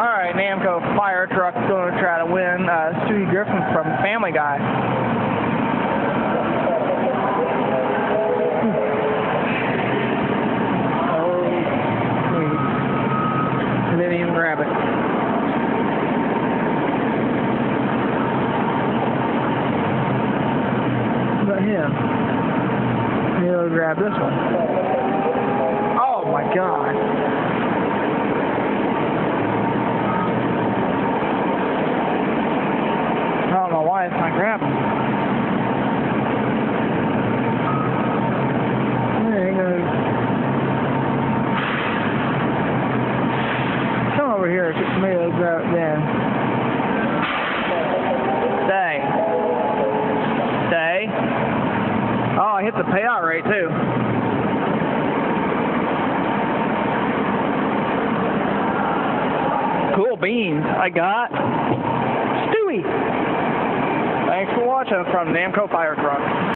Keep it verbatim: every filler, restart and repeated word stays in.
Alright, Namco Firetruck going to try to win uh, Stewie Griffin from Family Guy. Oh, he didn't even grab it. What about him? He'll grab this one. Oh my God. I don't know why it's not grabbing. There he goes. Come over here, maybe it'll grab it then. Stay. Stay. Oh, I hit the payout rate too. Cool beans. I got Stewie. Thanks for watching from Namco Firetruck.